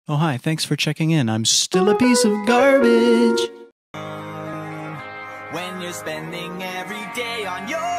Oh, hi, thanks for checking in. I'm still a piece of garbage. When you're spending every day on your